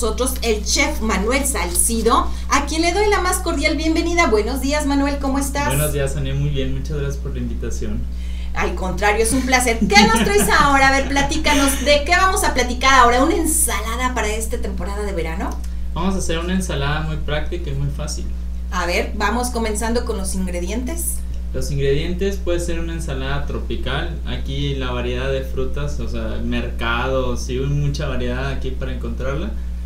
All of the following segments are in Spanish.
nosotros el chef Manuel Salcido, a quien le doy la más cordial bienvenida. Buenos días, Manuel, ¿cómo estás? Buenos días, Sonia, muy bien, muchas gracias por la invitación. Al contrario, es un placer. ¿Qué nos traes ahora? A ver, platícanos, ¿de qué vamos a platicar ahora? ¿Una ensalada para esta temporada de verano? Vamos a hacer una ensalada muy práctica y muy fácil. A ver, vamos comenzando con los ingredientes. Los ingredientes puede ser una ensalada tropical. Aquí la variedad de frutas, o sea, mercados, sí, hay mucha variedad aquí para encontrarla.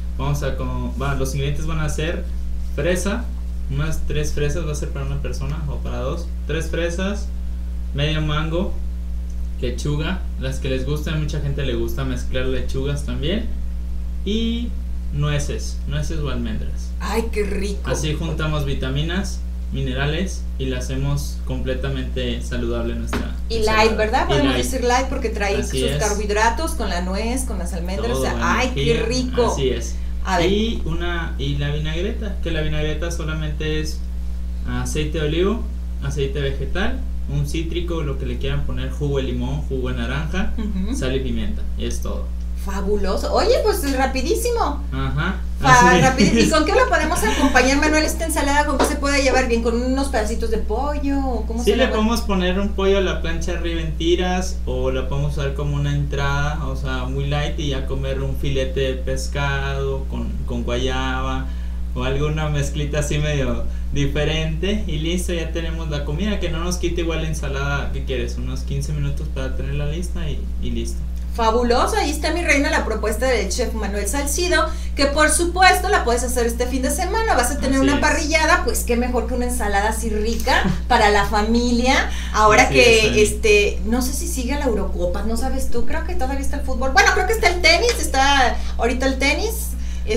Los ingredientes van a ser fresa, unas 3 fresas, va a ser para una persona o para 2. 3 fresas, medio mango, lechuga, las que les gusta, a mucha gente le gusta mezclar lechugas también, y nueces o almendras. Ay, qué rico. Así juntamos vitaminas, minerales y la hacemos completamente saludable nuestra y ensalada. light, ¿verdad? Podemos light. decir light porque trae Así sus es. carbohidratos con la nuez, con las almendras, Todo, o sea, ay, qué rico. Así es. A ver. Y la vinagreta, que la vinagreta solamente es aceite de olivo, aceite vegetal, un cítrico, lo que le quieran poner, jugo de limón, jugo de naranja, sal y pimienta, y es todo. Fabuloso. Oye, pues rapidísimo. Ajá. Rapidísimo. ¿Y con qué lo podemos acompañar, Manuel, esta ensalada? ¿Con qué se puede llevar bien? ¿Con unos pedacitos de pollo? ¿O cómo Sí, le podemos poner un pollo a la plancha arriba en tiras, o la podemos usar como una entrada, o sea, muy light, y ya comer un filete de pescado con guayaba o alguna mezclita así medio diferente, y listo, ya tenemos la comida, que no nos quite igual la ensalada. ¿Qué quieres? Unos 15 minutos para tenerla lista y listo. Fabuloso, ahí está, mi reina, la propuesta del chef Manuel Salcido, que por supuesto la puedes hacer este fin de semana. Vas a tener una parrillada, pues qué mejor que una ensalada así rica para la familia. Ahora así que no sé si sigue la Eurocopa, ¿no sabes tú? Creo que todavía está el fútbol. Bueno, creo que está el tenis, está ahorita el tenis,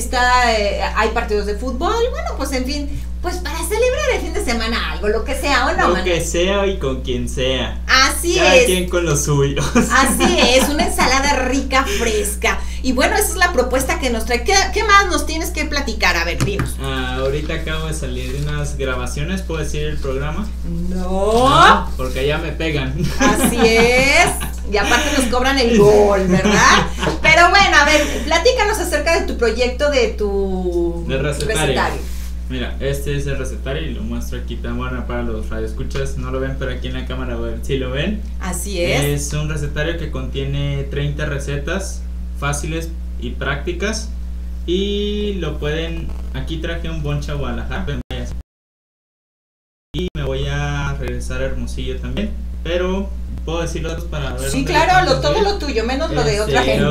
hay partidos de fútbol. Bueno, pues en fin, pues para celebrar el fin de semana algo, lo que sea, ¿o no, Lo que sea y con quien sea. Así Cada es. quien con los suyos. Así es, una ensalada rica, fresca. Y bueno, esa es la propuesta que nos trae. ¿Qué más nos tienes que platicar? A ver, dinos. Ahorita acabo de salir de unas grabaciones, ¿puedo decir el programa? No. Porque ya me pegan. Así es. Y aparte nos cobran el gol, ¿verdad? Pero bueno, a ver, platícanos acerca de tu proyecto, de tu recetario. Mira, este es el recetario y lo muestro aquí tan bueno para los radioescuchas. No lo ven, pero aquí en la cámara a ver si lo ven. Así es. Es un recetario que contiene 30 recetas fáciles y prácticas. Y lo pueden... Aquí traje un bonche a Guadalajara. Y me voy a regresar a Hermosillo también. Pero... ¿puedo decirlo para ver? Sí, claro, todo lo tuyo, menos lo de otra gente.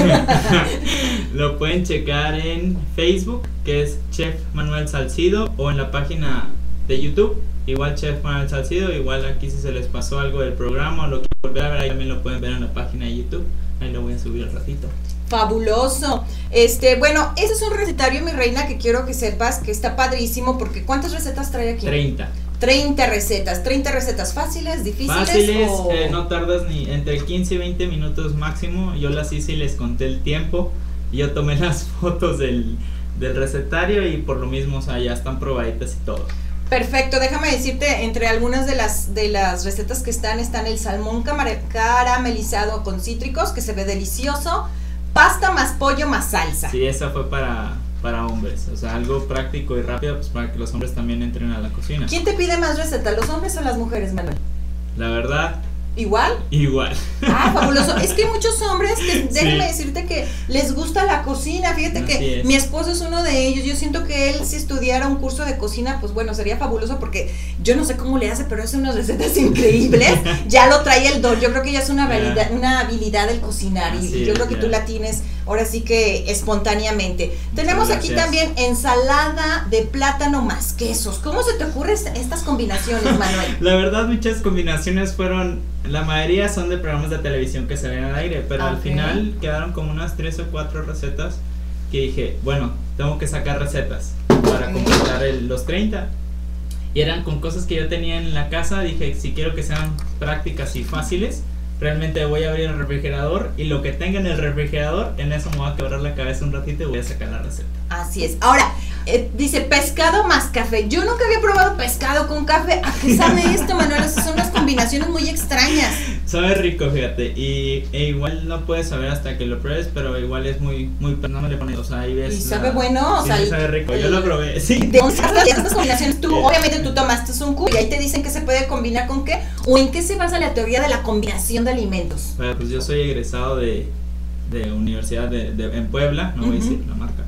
Okay. Lo pueden checar en Facebook, que es Chef Manuel Salcido, o en la página de YouTube, igual Chef Manuel Salcido. Igual aquí si se les pasó algo del programa o lo quieren volver a ver, ahí también lo pueden ver en la página de YouTube. Ahí lo voy a subir al ratito. Fabuloso. Bueno, ese es un recetario, mi reina, que quiero que sepas que está padrísimo, porque ¿cuántas recetas trae aquí? 30 recetas fáciles, difíciles. Fáciles, no tardas ni entre 15 y 20 minutos máximo. Yo las hice y les conté el tiempo. Yo tomé las fotos del recetario y por lo mismo, o sea, ya están probaditas y todo. Perfecto, déjame decirte, entre algunas de las recetas que están el salmón caramelizado con cítricos, que se ve delicioso, pasta más pollo más salsa. Sí, esa fue para hombres, o sea, algo práctico y rápido, pues para que los hombres también entren a la cocina. ¿Quién te pide más recetas, los hombres o las mujeres, Manuel? La verdad, ¿igual? Igual. Ah, fabuloso. Es que hay muchos hombres que, déjame Sí. decirte, que les gusta la cocina. Fíjate Así que es. mi esposo es uno de ellos. Yo siento que él, si estudiara un curso de cocina, pues bueno, sería fabuloso, porque yo no sé cómo le hace, pero hace unas recetas increíbles. Ya lo trae el don. Yo creo que ya es una habilidad el cocinar, y yo creo que tú la tienes ahora sí que espontáneamente. Tenemos aquí también ensalada de plátano más quesos. ¿Cómo se te ocurren estas combinaciones, Manuel? La verdad, muchas combinaciones la mayoría son de programas de televisión que se ven al aire, pero al final quedaron como unas 3 o 4 recetas que dije, bueno, tengo que sacar recetas para completar los 30. Y eran con cosas que yo tenía en la casa. Dije, si quiero que sean prácticas y fáciles, realmente voy a abrir el refrigerador, y lo que tenga en el refrigerador, en eso me voy a quebrar la cabeza un ratito y voy a sacar la receta. Así es. Ahora, dice pescado más café. Yo nunca había probado pescado con café. ¿A qué sabe esto, Manuel? Esas son unas combinaciones muy extrañas. Sabe rico, fíjate, e igual no puedes saber hasta que lo pruebes, pero igual es muy, no me le pones, o sea, ahí ves. Y sabe bueno, sí, o sea, sabe rico, yo lo probé, sí. De estas combinaciones, obviamente tú tomaste un cubo y ahí te dicen que se puede combinar con qué, o en qué se basa la teoría de la combinación de alimentos. Bueno, pues yo soy egresado de universidad en Puebla, no voy a decir la marca,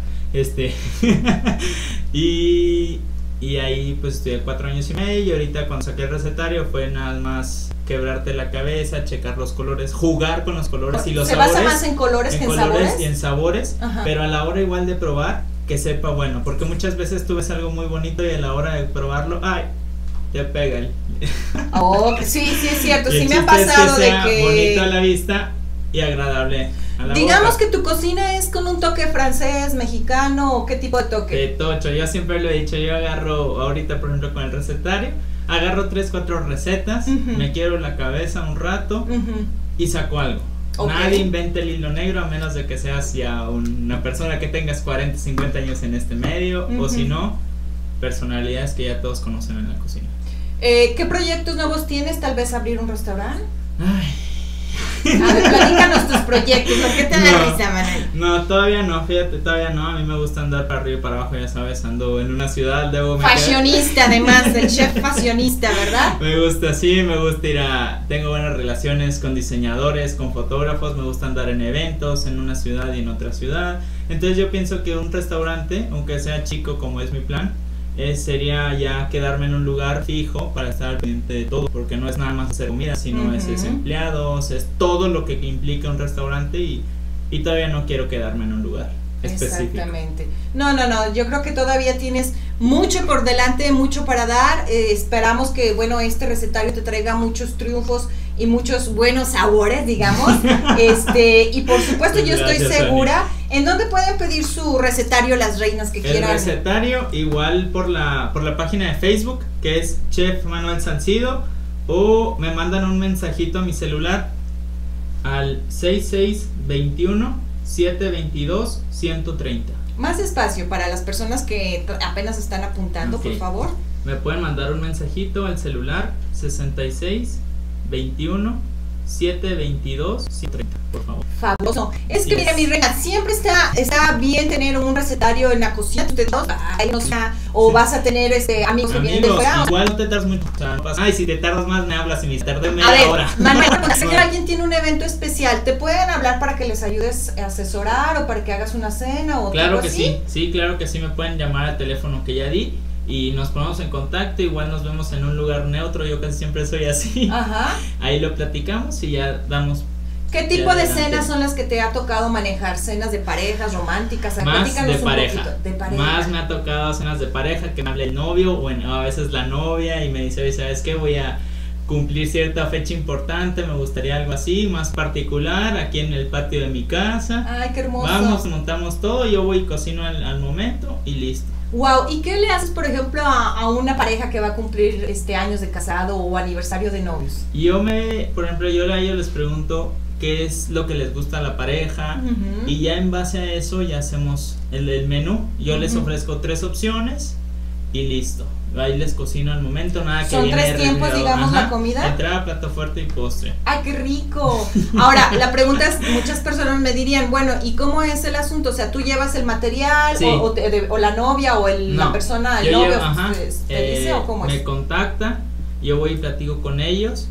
y ahí pues estudié 4 años y medio, y ahorita cuando saqué el recetario fue nada más quebrarte la cabeza, checar los colores, jugar con los colores y los sabores. Se basa más en colores que en sabores. Y en sabores, pero a la hora igual de probar, que sepa bueno, porque muchas veces tú ves algo muy bonito y a la hora de probarlo, ay, te pega. Oh, sí, es cierto, sí me ha pasado de que bonito a la vista y agradable a la digamos boca. Que tu cocina es con un toque francés, mexicano, o qué tipo de toque. De tocho, yo siempre lo he dicho, yo agarro ahorita por ejemplo con el recetario, agarro 3-4 recetas, me quiebro la cabeza un rato y saco algo. Nadie inventa el hilo negro a menos de que seas ya una persona que tengas 40, 50 años en este medio, o si no, personalidades que ya todos conocen en la cocina. ¿Qué proyectos nuevos tienes? Tal vez abrir un restaurante. Ay. A ver, platícanos tus proyectos, ¿por qué te da risa, Manuel? No, todavía no, fíjate, todavía no. A mí me gusta andar para arriba y para abajo, ya sabes, ando en una ciudad, fashionista además, el chef fashionista, ¿verdad? Me gusta, sí, me gusta tengo buenas relaciones con diseñadores, con fotógrafos, me gusta andar en eventos, en una ciudad y en otra ciudad. Entonces yo pienso que un restaurante, aunque sea chico como es mi plan, sería ya quedarme en un lugar fijo para estar al pendiente de todo, porque no es nada más hacer comida, sino es empleados, es todo lo que implica un restaurante, y todavía no quiero quedarme en un lugar específico. Exactamente. No, yo creo que todavía tienes mucho por delante, mucho para dar. Esperamos que, bueno, este recetario te traiga muchos triunfos y muchos buenos sabores, digamos. Y por supuesto yo estoy segura. ¿En dónde pueden pedir su recetario las reinas que quieran? El recetario igual por la página de Facebook, que es Chef Manuel Salcido, o me mandan un mensajito a mi celular al 6621-722-130. Más despacio para las personas que apenas están apuntando, por favor. Me pueden mandar un mensajito al celular 6621-722-130, por favor. Fabuloso. Es que mira, mi reina, siempre está bien tener un recetario en la cocina. Tú te o vas a tener amigos que vienen de fuera. Igual no te tardas mucho. O sea, no pasa. Ay, si te tardas más me hablas, y me tardé media hora. Manuel, si alguien tiene un evento especial, ¿te pueden hablar para que les ayudes a asesorar o para que hagas una cena o claro que así? Sí, claro que sí, me pueden llamar al teléfono que ya di y nos ponemos en contacto. Igual nos vemos en un lugar neutro, yo casi siempre soy así. Ahí lo platicamos y ya damos. ¿Qué tipo de cenas son las que te ha tocado manejar? ¿Cenas de parejas, románticas? Más de pareja. Más me ha tocado cenas de pareja, que me hable el novio o a veces la novia y me dice, oye, ¿sabes qué? Voy a cumplir cierta fecha importante, me gustaría algo así, más particular, aquí en el patio de mi casa. Ay, qué hermoso. Vamos, montamos todo, yo voy y cocino al momento y listo. Wow, ¿y qué le haces, por ejemplo, a una pareja que va a cumplir años de casado o aniversario de novios? Por ejemplo, yo a ellos les pregunto qué es lo que les gusta a la pareja, y ya en base a eso ya hacemos el menú. Yo les ofrezco 3 opciones y listo. Ahí les cocino al momento, nada que son 3 tiempos, digamos, la comida. Entrada, plato fuerte y postre. ¡Ay, qué rico! Ahora, la pregunta es, muchas personas me dirían, bueno, ¿y cómo es el asunto? O sea, ¿tú llevas el material o la novia o la persona, el novio, te dice o cómo es? Me contacta, yo voy y platico con ellos,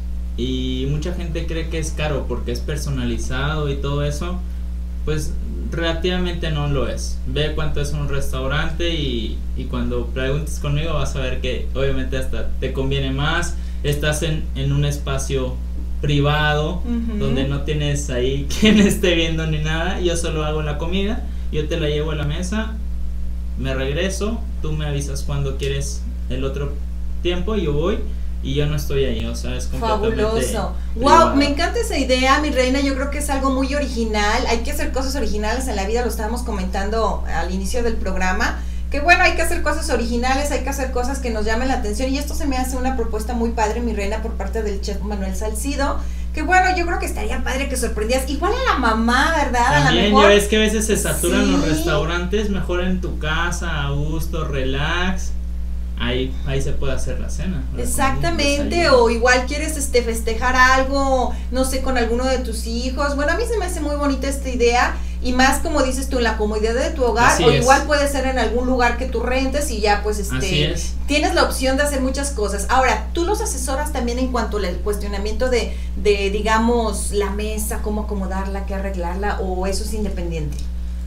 y mucha gente cree que es caro porque es personalizado y todo eso. Pues relativamente no lo es. Ve cuánto es un restaurante y cuando preguntes conmigo vas a ver que obviamente hasta te conviene más. Estás en un espacio privado donde no tienes ahí quien esté viendo ni nada. Yo solo hago la comida, yo te la llevo a la mesa, me regreso, tú me avisas cuando quieres el otro tiempo, yo voy. Y yo no estoy ahí, o sea, es completamente fabuloso. privado. Wow, me encanta esa idea, mi reina. Yo creo que es algo muy original. Hay que hacer cosas originales en la vida, lo estábamos comentando al inicio del programa. Que bueno, hay que hacer cosas originales, hay que hacer cosas que nos llamen la atención. Y esto se me hace una propuesta muy padre, mi reina, por parte del chef Manuel Salcido. Que bueno, yo creo que estaría padre que sorprendías. Igual a la mamá, ¿verdad? También, a la mejor. Ya ves que a veces se saturan los restaurantes, mejor en tu casa, a gusto, relax. ahí se puede hacer la cena. Exactamente, o igual quieres festejar algo, no sé, con alguno de tus hijos. Bueno, a mí se me hace muy bonita esta idea, y más como dices tú, en la comodidad de tu hogar. Así o es. Igual puede ser en algún lugar que tú rentes y ya pues tienes la opción de hacer muchas cosas. Ahora, tú los asesoras también en cuanto al cuestionamiento de digamos, la mesa, cómo acomodarla, qué arreglarla, o eso es independiente.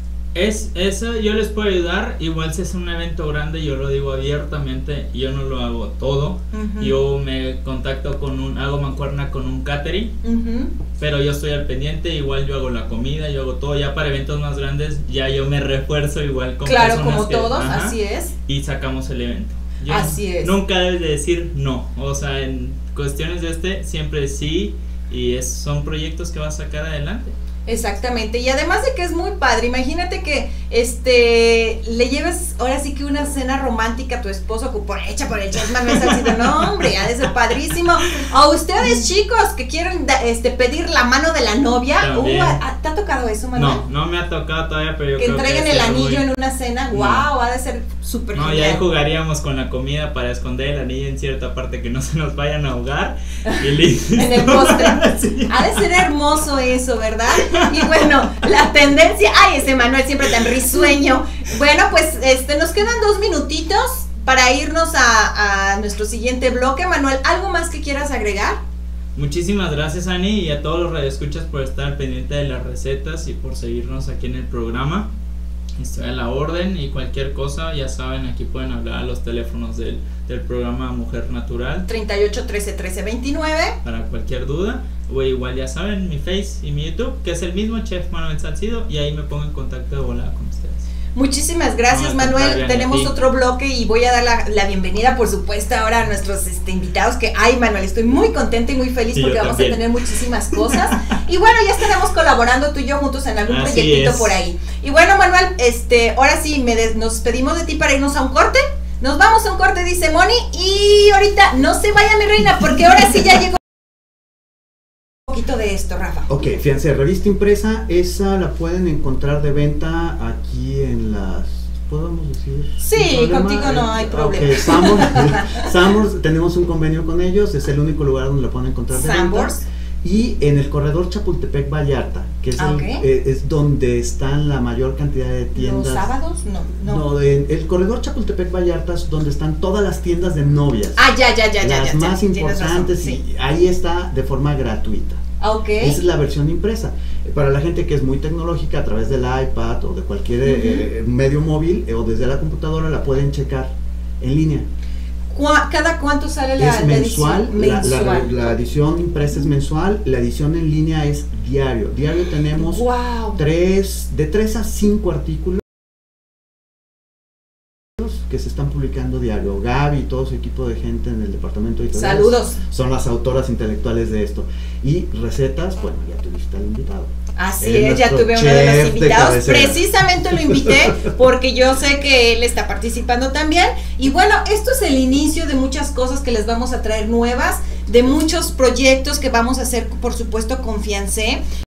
Eso yo les puedo ayudar. Igual si es un evento grande, yo lo digo abiertamente, yo no lo hago todo. Yo me contacto hago mancuerna con un catering, pero yo estoy al pendiente. Igual yo hago la comida, yo hago todo. Ya para eventos más grandes ya yo me refuerzo igual con claro, como todos, así es. Y sacamos el evento. Así es. Nunca debes de decir no. O sea, en cuestiones de siempre sí, y son proyectos que vas a sacar adelante. Exactamente, y además de que es muy padre, imagínate que le lleves ahora sí que una cena romántica a tu esposo hecha por el chef Manuel Salcido. No, hombre, ha de ser padrísimo. O ustedes chicos que quieren pedir la mano de la novia, ¿te ha tocado eso, Manuel? No me ha tocado todavía, pero yo que creo entreguen el anillo en una cena. Wow, ha de ser súper genial. Ya ahí jugaríamos con la comida para esconder el anillo en cierta parte que no se nos vayan a ahogar y listo. En el postre. Sí. Ha de ser hermoso eso, ¿verdad? Y bueno, la tendencia, ese Manuel siempre tan risueño. Bueno, pues nos quedan 2 minutitos para irnos a nuestro siguiente bloque. Manuel, ¿algo más que quieras agregar? Muchísimas gracias, Ani, y a todos los radioescuchas por estar pendiente de las recetas y por seguirnos aquí en el programa. Estoy a la orden, y cualquier cosa, ya saben, aquí pueden hablar a los teléfonos del programa Mujer Natural 38 13 13 29 para cualquier duda, o igual ya saben, mi Face y mi YouTube, que es el mismo, Chef Manuel Salcido, y ahí me pongo en contacto de volada con ustedes. Muchísimas gracias, Manuel. Tenemos otro bloque y voy a dar la bienvenida, por supuesto, ahora a nuestros invitados. Manuel, estoy muy contenta y muy feliz porque vamos a tener muchísimas cosas. Y bueno, ya estaremos colaborando tú y yo juntos en algún proyectito por ahí. Y bueno, Manuel, ahora sí nos despedimos de ti para irnos a un corte. Nos vamos a un corte, dice Moni, y ahorita no se vaya, mi reina, porque ahora sí ya llegó de esto, Rafa. Ok, fíjense, revista impresa, esa la pueden encontrar de venta aquí en las, ¿podemos decir? Sí, contigo no hay problema. Okay, Sanborns, tenemos un convenio con ellos, es el único lugar donde la pueden encontrar de venta. Y en el corredor Chapultepec Vallarta, que es, es donde están la mayor cantidad de tiendas. ¿Los sábados? No, el corredor Chapultepec Vallarta es donde están todas las tiendas de novias. Las más importantes, y ahí está de forma gratuita. Esa es la versión impresa. Para la gente que es muy tecnológica, a través del iPad o de cualquier medio móvil o desde la computadora, la pueden checar en línea. ¿Cada cuánto sale la mensual, edición? La edición impresa es mensual, la edición en línea es diario. Diario tenemos de 3 a 5 artículos que se están publicando diario. Gaby y todo su equipo de gente en el departamento editorial. Saludos. Son las autoras intelectuales de esto. Y recetas, bueno, ya tuviste al invitado. Así es, ya tuve uno de los invitados. Precisamente lo invité porque yo sé que él está participando también. Y bueno, esto es el inicio de muchas cosas que les vamos a traer nuevas, de muchos proyectos que vamos a hacer, por supuesto, con Fiancé.